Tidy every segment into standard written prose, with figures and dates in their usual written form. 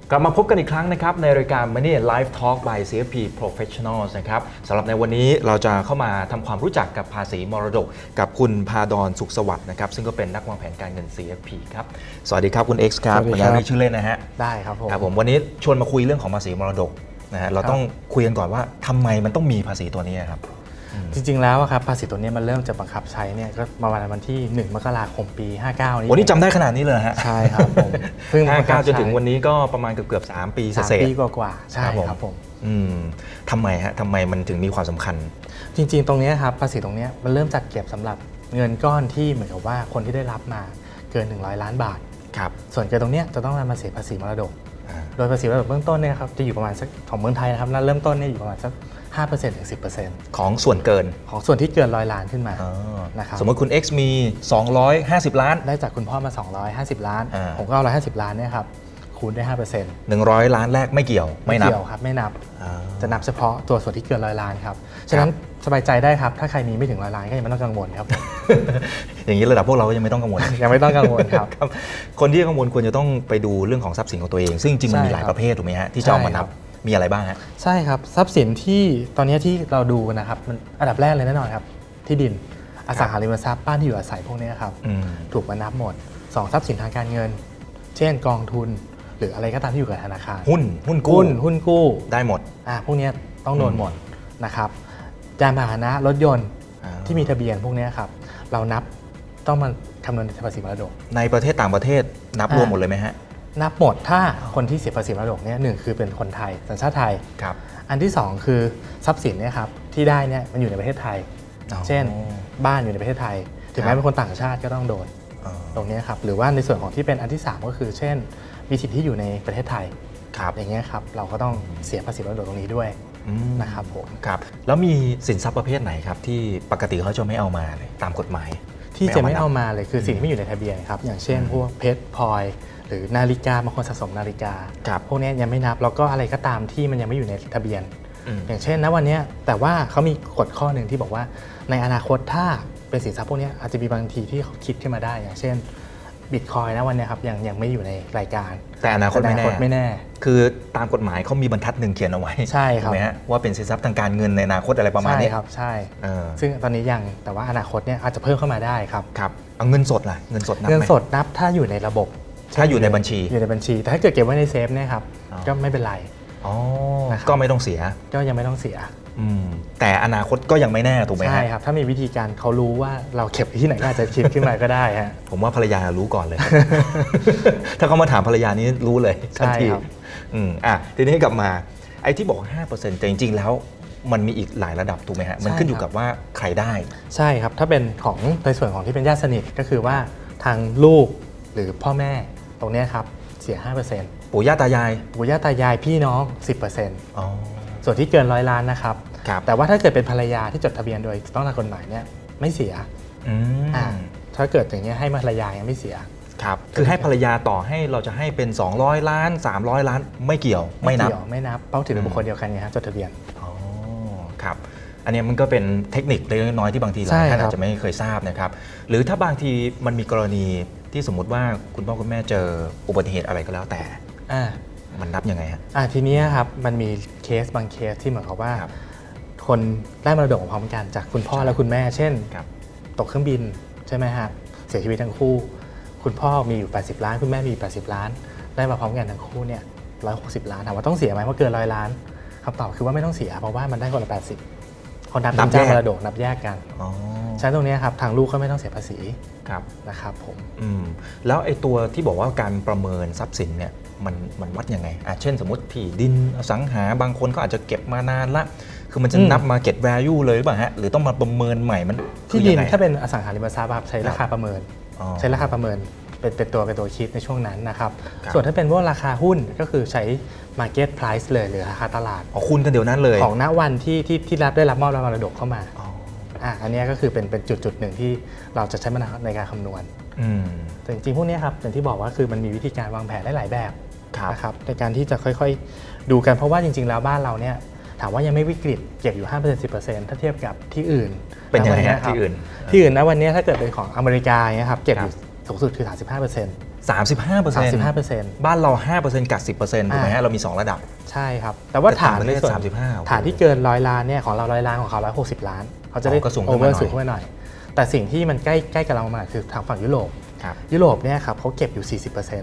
กลับมาพบกันอีกครั้งนะครับในรายการ Money Live Talk by CFP Professionals นะครับสำหรับในวันนี้เราจะเข้ามาทำความรู้จักกับภาษีมรดกกับคุณพาดรสุขสวัสดิ์นะครับซึ่งก็เป็นนักวางแผนการเงิน CFP ครับสวัสดีครับคุณ X ครับวันนี้ชื่อเล่นนะฮะได้ครับผมวันนี้ชวนมาคุยเรื่องของภาษีมรดกนะฮะเราต้องคุยกันก่อนว่าทำไมมันต้องมีภาษีตัวนี้ครับจริงๆแล้วครับภาษีตัวนี้มันเริ่มจะบังคับใช้เนี่ยก็มาวันที่1 มกราคมปี 59นี้วันนี้จำได้ขนาดนี้เลยฮะใช่ครับผมเพิ่ง59จนถึงวันนี้ก็ประมาณเกือบ3 ปีเศษ 3 ปีกว่าใช่ครับผมทำไมมันถึงมีความสำคัญจริงๆตรงนี้ครับภาษีตรงนี้มันเริ่มจัดเก็บสำหรับเงินก้อนที่เหมือนกับว่าคนที่ได้รับมาเกิน100 ล้านบาทครับส่วนเกินตรงนี้จะต้องนำมาเสียภาษีมรดกโดยภาษีมรดกเบื้องต้นเนี่ยครับจะอยู่ประมาณสักของเมืองไทยนะครับเริ่มต้นเนี่ยอยู่ประมาณสัก5% ถึง 10% ของส่วนเกินของส่วนที่เกิน100 ล้านขึ้นมานะครับสมมติคุณ X มี250 ล้านได้จากคุณพ่อมา250 ล้านผมก็เอา150 ล้านเนี่ยครับคูณได้ 5% 100 ล้านแรกไม่เกี่ยวไม่นับครับไม่นับจะนับเฉพาะตัวส่วนที่เกิน100 ล้านครับฉะนั้นสบายใจได้ครับถ้าใครมีไม่ถึง100 ล้านก็ยังไม่ต้องกังวลครับอย่างนี้ระดับพวกเราก็ยังไม่ต้องกังวลยังไม่ต้องกังวลครับคนที่กังวลควรจะต้องไปดูเรื่องของทรัพย์สินของตัวเองซึ่งจริงมันมีหลายประเภทถูกไหมฮะที่จะเอามานับมีอะไรบ้างฮะใช่ครับทรัพย์สินที่ตอนนี้ที่เราดูนะครับมันอันดับแรกเลยแน่นอนครับที่ดินอสังหาริมทรัพย์บ้านที่อยู่อาศัยพวกนี้ครับถูกมานับหมด2ทรัพย์สินทางการเงินเช่นกองทุนหรืออะไรก็ตามที่อยู่กับธนาคารหุ้นกู้ได้หมดพวกนี้ต้องโดนหมดนะครับยานพาหนะรถยนต์ที่มีทะเบียนพวกนี้ครับเรานับต้องมาคำนวณภาษีมรดกในประเทศต่างประเทศนับรวมหมดเลยไหมฮะนับหมดถ้าคนที่เสียภาษีมรดกเนี่ย1คือเป็นคนไทยสัญชาติไทยครับอันที่2คือทรัพย์สินเนี่ยครับที่ได้เนี่ยมันอยู่ในประเทศไทยเช่นบ้านอยู่ในประเทศไทยถึงแม้เป็นคนต่างชาติก็ต้องโดนตรงนี้ครับหรือว่าในส่วนของที่เป็นอันที่3ก็คือเช่นมีสิทธิ์ที่อยู่ในประเทศไทยอย่างเงี้ยครับเราก็ต้องเสียภาษีมรดกตรงนี้ด้วยนะครับผมครับแล้วมีสินทรัพย์ประเภทไหนครับที่ปกติเขาจะไม่เอามาเลยตามกฎหมายที่จะไม่เอามาเลยคือสิ่งที่ไม่อยู่ในทะเบียนครับอย่างเช่นพวกเพชรพลอยหรือนาฬิกาบางคนสะสมนาฬิกาพวกนี้ยังไม่นับแล้วก็อะไรก็ตามที่มันยังไม่อยู่ในทะเบียนอย่างเช่นณวันนี้แต่ว่าเขามีกฎข้อหนึ่งที่บอกว่าในอนาคตถ้าเป็นสินทรัพย์พวกนี้อาจจะมีบางทีที่เขาคิดขึ้นมาได้อย่างเช่นบิตคอยน์นะวันนี้ครับยังไม่อยู่ในรายการแต่อนาคตไม่แน่คือตามกฎหมายเขามีบรรทัดหนึ่งเขียนเอาไว้ใช่ครับว่าเป็นสินทรัพย์ทางการเงินในอนาคตอะไรประมาณนี้ครับใช่ซึ่งตอนนี้ยังแต่ว่าอนาคตเนี่ยอาจจะเพิ่มเข้ามาได้ครับเอาเงินสดล่ะเงินสดนับไหมเงินสดนับถ้าอยู่ในระบบถ้าอยู่ในบัญชีแต่ถ้าเกิดเก็บไว้ในเซฟเนี่ยครับก็ไม่เป็นไรก็ไม่ต้องเสียก็ยังไม่ต้องเสียแต่อนาคตก็ยังไม่แน่ถูกไหมใช่ครับถ้ามีวิธีการเขารู้ว่าเราเก็บที่ไหนอาจจะคิดขึ้นมาก็ได้ฮะผมว่าภรรยารู้ก่อนเลย ถ้าเขามาถามภรรยานี้รู้เลยทันทีทีนี้กลับมาไอ้ที่บอก 5% แต่จริงๆแล้วมันมีอีกหลายระดับถูกไหมฮะมันขึ้นอยู่กับว่าใครได้ใช่ครับถ้าเป็นของในส่วนของที่เป็นญาติสนิทก็คือว่าทางลูกหรือพ่อแม่ตรงนี้ครับเสีย 5% ปู่ย่าตายายพี่น้อง 10%ส่วนที่เกิน100 ล้านนะครับแต่ว่าถ้าเกิดเป็นภรรยาที่จดทะเบียนโดยต้องตามกฎหมายเนี่ยไม่เสียถ้าเกิดอย่างนี้ให้ภรรยายังไม่เสียคือให้ภรรยาต่อให้เราจะให้เป็น200 ล้าน300 ล้านไม่เกี่ยวไม่นับเพราะถือเป็นบุคคลเดียวกันไงครับจดทะเบียนครับอันนี้มันก็เป็นเทคนิคเล็กน้อยที่บางทีหลายท่านอาจจะไม่เคยทราบนะครับหรือถ้าบางทีมันมีกรณีที่สมมุติว่าคุณพ่อคุณแม่เจออุบัติเหตุอะไรก็แล้วแต่มันนับยังไงฮะทีนี้ครับมันมีเคสบางเคสที่เหมือนกับว่าคนได้มรดกพร้อมกันจากคุณพ่อและคุณแม่เช่นตกเครื่องบินใช่ไหมครับเสียชีวิตทั้งคู่คุณพ่อมีอยู่80 ล้านคุณแม่มี80 ล้านได้มาพร้อมกันทั้งคู่เนี่ย160 ล้านถามว่าต้องเสียไหมเพราะเกิน100 ล้านคำตอบคือว่าไม่ต้องเสียเพราะว่ามันได้คนละ80คนนับเป็นเจ้ามรดกนับแยกกันใช้ตรงนี้ครับทางลูกก็ไม่ต้องเสียภาษีนะครับผมแล้วไอ้ตัวที่บอกว่าการประเมินทรัพย์สินเนี่ยมันวัดยังไงเช่นสมมติที่ดินอสังหาบางคนก็อาจจะเก็บมานานละคือมันจะนับ market value เลยหรือเปล่าฮะหรือต้องมาประเมินใหม่มันที่ดินถ้าเป็นอสังหาริมทรัพย์ใช้ราคาประเมินเป็นตัวคิดในช่วงนั้นนะครับส่วนถ้าเป็นพวกราคาหุ้นก็คือใช้ market price เลยหรือราคาตลาดคูณกันเดี๋ยวนั้นเลยของณวันที่ได้รับมอบมรดกเข้ามาอันนี้ก็คือเป็นจุดหนึ่งที่เราจะใช้มันในการคำนวณแต่จริงๆพวกนี้ครับอย่างที่บอกว่าคือมันมีวิธีการวางแผนได้หลายแบบนะครับในการที่จะค่อยๆดูกันเพราะว่าจริงๆแล้วบ้านเราเนี่ยถามว่ายังไม่วิกฤตเก็บอยู่ 5% 10% ถ้าเทียบกับที่อื่นเป็นยังไงที่อื่นนะวันนี้ถ้าเกิดเป็นของอเมริกาเนี่ยครับเก็บอยู่สูงสุดคือ 35% 35%บ้านเรา 5%กับ 10%ถูกไหมฮะเรามี 2 ระดับใช่ครับแต่ว่าฐานในส่วน 35 ฐานที่เกิน100 ล้านเนี่ยของเรา100 ล้านของเขา160 ล้านเขาจะได้โอเวอร์สูงขึ้นมาหน่อยแต่สิ่งที่มันใกล้กับเรามาคือทางฝั่งยุโรปเนี่ยครับเขาเก็บอยู่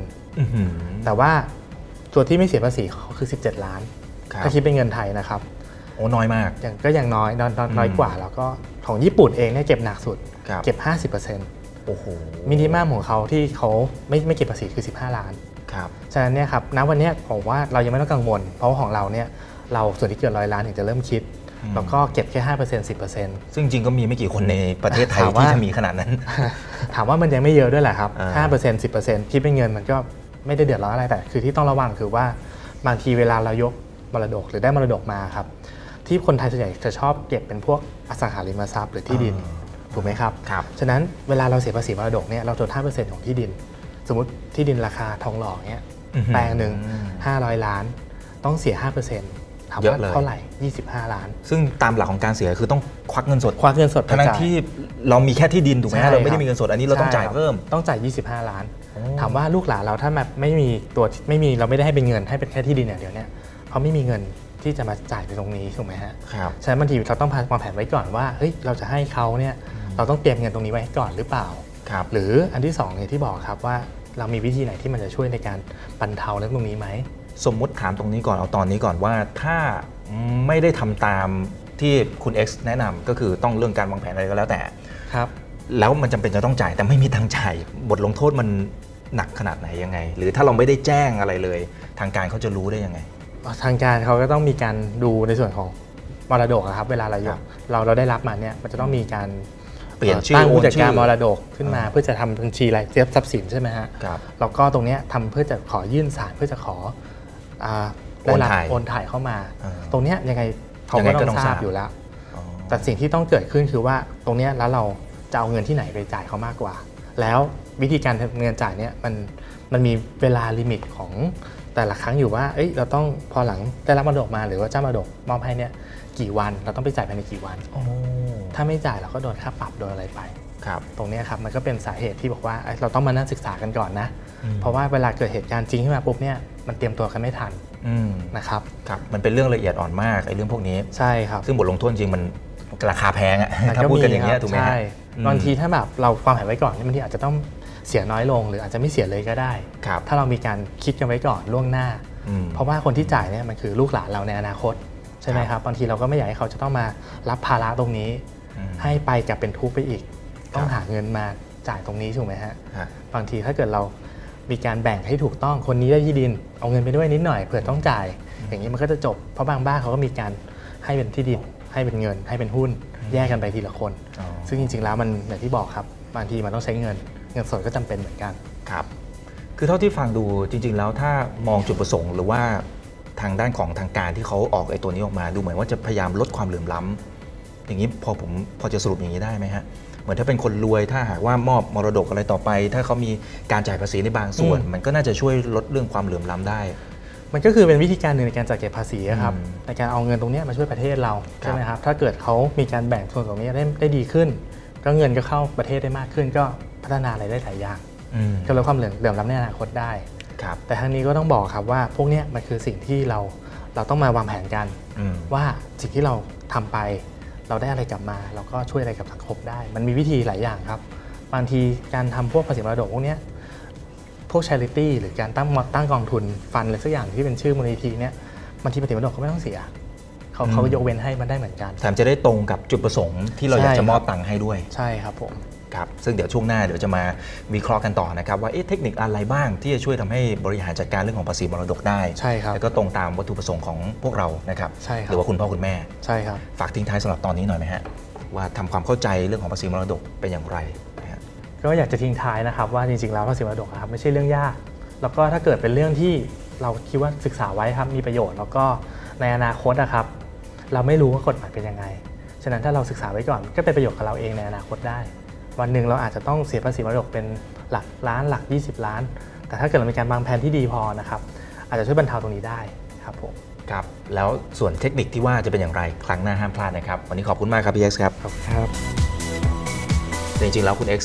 40%แต่ว่าตัวที่ไม่เสียภาษีเขาคือ17 ล้านถ้าคิดเป็นเงินไทยนะครับโอ้น้อยมากก็ยังน้อยกว่าแล้วก็ของญี่ปุ่นเองเนี่ยเก็บหนักสุดเก็บ 50% โอ้โหมินิมัมของเขาที่เขาไม่เก็บภาษีคือ15 ล้านครับฉะนั้นเนี่ยครับณวันนี้ผมว่าเรายังไม่ต้องกังวลเพราะของเราเนี่ยเราส่วนที่เกิน100 ล้านถึงจะเริ่มคิดแล้วก็เก็บแค่ 5% 10% ซึ่งจริงก็มีไม่กี่คนในประเทศไทยที่จะมีขนาดนั้นถามว่ามันยังไม่เยอะด้วยแหละครับ 5% 10% คิดเป็นเงินมันก็ไม่ได้เดือดร้อนอะไรแต่คือที่ต้องระวังคือว่าบางทีเวลาเรายกมรดกหรือได้มรดกมาครับที่คนไทยส่วนใหญ่จะชอบเก็บเป็นพวกอสังหาริมทรัพย์หรือที่ดินถูกไหมครับฉะนั้นเวลาเราเสียภาษีมรดกเนี่ยเราจด 5% ของที่ดินสมมติที่ดินราคาทองหล่อเนี่ยแปลงหนึ่ง500 ล้านต้องเสีย 5%ถามว่าเท่าไหร่25 ล้านซึ่งตามหลักของการเสียคือต้องควักเงินสดทั้งที่เรามีแค่ที่ดินถูกไหมเราไม่ได้มีเงินสดอันนี้เราต้องจ่ายเพิ่มต้องจ่าย25 ล้านถามว่าลูกหลานเราถ้าแบบไม่มีเราไม่ได้ให้เป็นเงินให้เป็นแค่ที่ดินอย่างเดียวเนี่ยเขาไม่มีเงินที่จะมาจ่ายในตรงนี้ถูกไหมฮะครับฉะนั้นบางทีเราต้องวางแผนไว้ก่อนว่าเฮ้ยเราจะให้เขาเนี่ยเราต้องเตรียมเงินตรงนี้ไว้ก่อนหรือเปล่าหรืออันที่2อย่างที่บอกครับว่าเรามีวิธีไหนที่มันจะช่วยในการบรรเทาเรื่องตรงนี้ไหมสมมุติถามตรงนี้ก่อนเอาตอนนี้ก่อนว่าถ้าไม่ได้ทำตามที่คุณ X แนะนำก็คือต้องเรื่องการวางแผนอะไรก็แล้วแต่ครับแล้วมันจำเป็นจะต้องจ่ายแต่ไม่มีตังค์จ่ายบทลงโทษมันหนักขนาดไหนยังไงหรือถ้าเราไม่ได้แจ้งอะไรเลยทางการเขาจะรู้ได้ยังไงทางการเขาก็ต้องมีการดูในส่วนของมรดกครับเวลาเราได้รับมาเนี่ยมันจะต้องมีการเปลี่ยนชื่อตั้งผู้จัดการมรดกขึ้นมาเพื่อจะทำบัญชีรายเทียบทรัพย์สินใช่ไหมฮะแล้วก็ตรงนี้ทำเพื่อจะขอยื่นศาลเพื่อจะขอได้รับโอนถ่ายเข้ามาตรงนี้ยังไงเขาก็ต้องทราบอยู่แล้วแต่สิ่งที่ต้องเกิดขึ้นคือว่าตรงนี้แล้วเราจะเอาเงินที่ไหนไปจ่ายเขามากกว่าแล้ววิธีการเงินจ่ายเนี่ยมันมีเวลาลิมิตของแต่ละครั้งอยู่ว่าเราต้องพอหลังได้รับมรดกมาหรือว่าเจ้ามรดกมอบให้เนี่ยกี่วันเราต้องไปจ่ายภายในกี่วันถ้าไม่จ่ายเราก็โดนค่าปรับโดนอะไรไปตรงนี้ครับมันก็เป็นสาเหตุที่บอกว่าเราต้องมานั่งศึกษากันก่อนนะเพราะว่าเวลาเกิดเหตุการณ์จริงขึ้นมาปุ๊บเนี่ยมันเตรียมตัวกันไม่ทันนะครับมันเป็นเรื่องละเอียดอ่อนมากไอ้เรื่องพวกนี้ใช่ครับซึ่งบทลงโทษจริงมันราคาแพงอะถ้าพูดกันอย่างนี้ถูกไหมใช่บางทีถ้าแบบเราวางแผนไว้ก่อนบางทีอาจจะต้องเสียน้อยลงหรืออาจจะไม่เสียเลยก็ได้ถ้าเรามีการคิดกันไว้ก่อนล่วงหน้าเพราะว่าคนที่จ่ายเนี่ยมันคือลูกหลานเราในอนาคตใช่ไหมครับบางทีเราก็ไม่อยากให้เขาจะต้องมารับภาระตรงนี้ให้ไปกลับเป็นทุกข์ไปอีกต้องหาเงินมาจ่ายตรงนี้ถูกไหมฮะบางทีถ้าเกิดเรามีการแบ่งให้ถูกต้องคนนี้ได้ที่ดินเอาเงินไปด้วยนิดหน่อยเผื่อต้องจ่ายอย่างนี้มันก็จะจบเพราะบางบ้านเขาก็มีการให้เป็นที่ดินให้เป็นเงินให้เป็นหุ้นแยกกันไปทีละคนซึ่งจริงๆแล้วมันอย่างที่บอกครับบางทีมันต้องใช้เงินสดก็จำเป็นเหมือนกันครับคือเท่าที่ฟังดูจริงๆแล้วถ้ามองจุดประสงค์หรือว่าทางด้านของทางการที่เขาออกไอ้ตัวนี้ออกมาดูเหมือนว่าจะพยายามลดความเหลื่อมล้ำอย่างนี้พอจะสรุปอย่างนี้ได้ไหมฮะเหมือนถ้าเป็นคนรวยถ้าหากว่ามอบมรดกอะไรต่อไปถ้าเขามีการจ่ายภาษีในบางส่วนมันก็น่าจะช่วยลดเรื่องความเหลื่อมล้ำได้มันก็คือเป็นวิธีการหนึ่งในการจัดเก็บภาษีครับในการเอาเงินตรงนี้มาช่วยประเทศเราใช่ไหมครับถ้าเกิดเขามีการแบ่งส่วนตรงนี้ได้ดีขึ้นก็เงินก็เข้าประเทศได้มากขึ้นก็พัฒนาอะไรได้หลายอย่างก็ลดความเหลื่อมล้ำในอนาคตได้แต่ทางนี้ก็ต้องบอกครับว่าพวกนี้มันคือสิ่งที่เราต้องมาวางแผนกันว่าสิ่งที่เราทำไปเราได้อะไรกลับมาเราก็ช่วยอะไรกับสังคมได้มันมีวิธีหลายอย่างครับบางทีการทำพวกภาษีมรดกพวกนี้พวก charity หรือการตั้งกองทุนฟันอะไรสักอย่างที่เป็นชื่อมูลนิธิเนี่ยบางทีภาษีมรดกเขาไม่ต้องเสียเขายกเว้นให้มันได้เหมือนกันแถมจะได้ตรงกับจุดประสงค์ที่เราอยากจะมอบตังค์ให้ด้วยใช่ครับผมครับซึ่งเดี๋ยวช่วงหน้าเดี๋ยวจะมาวิเคราะห์กันต่อนะครับว่าเทคนิคอะไรบ้างที่จะช่วยทำให้บริหารจัดการเรื่องของภาษีมรดกได้ใช่ครับแล้วก็ตรงตามวัตถุประสงค์ของพวกเรานะครับใช่ครับหรือว่าคุณพ่อคุณแม่ใช่ครับฝากทิ้งท้ายสำหรับตอนนี้หน่อยไหมฮะว่าทำความเข้าใจเรื่องของภาษีมรดกเป็นอย่างไรก็อยากจะทิ้งท้ายนะครับว่าจริงๆแล้วภาษีมรดกครับไม่ใช่เรื่องยากแล้วก็ถ้าเกิดเป็นเรื่องที่เราคิดว่าศึกษาไว้ครับมีประโยชน์แล้วก็ในอนาคตนะครับเราไม่รู้ว่ากฎหมายเป็นยังไงฉะนั้นถ้าเราศึกษาไว้ก่อนก็เป็นประโยชน์กับเราเองในอนาคตได้วันหนึ่งเราอาจจะต้องเสียภาษีมรดกเป็นหลักล้านหลัก20 ล้านแต่ถ้าเกิดเรามีการวางแผนที่ดีพอนะครับอาจจะช่วยบรรเทาตรงนี้ได้ครับผมครับแล้วส่วนเทคนิคที่ว่าจะเป็นอย่างไรครั้งหน้าห้ามพลาดนะครับวันนี้ขอบคุณมากครับพี่ X ครับขอบคุณครับจริงๆแล้วคุณ X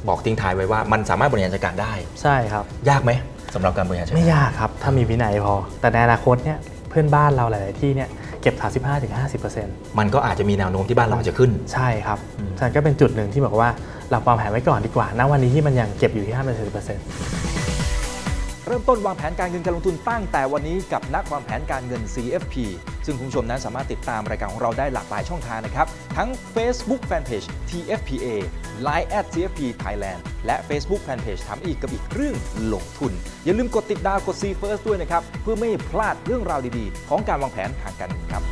บอกทิ้งท้ายไว้ว่ามันสามารถบริหารจัดการได้ใช่ครับยากไหมสำหรับการบริหารจัดการไม่ยากครับถ้ามีวินัยพอแต่ในอนาคตเนี่ยเพื่อนบ้านเราหลาย ๆ ที่เนี่ยเก็บ 35-50% มันก็อาจจะมีแนวโน้มที่บ้านเราจะขึ้นใช่ครับฉะนั้นก็เป็นจุดหนึ่งที่บอกว่าเราวางแผนไว้ก่อนดีกว่าณวันนี้ที่มันยังเก็บอยู่ที่ 5-10% เริ่มต้นวางแผนการเงินการลงทุนตั้งแต่วันนี้กับนักวางแผนการเงิน CFP ซึ่งคุณผู้ชมนั้นสามารถติดตามรายการของเราได้หลากหลายช่องทางนะครับทั้ง Facebook Fanpage TFPA Line @CFP Thailand และ Facebook Fanpage ถามอีกกับอีกเรื่องลงทุนอย่าลืมกดติดดาวกด See First ด้วยนะครับเพื่อไม่พลาดเรื่องราวดีๆของการวางแผนทางการเงินครับ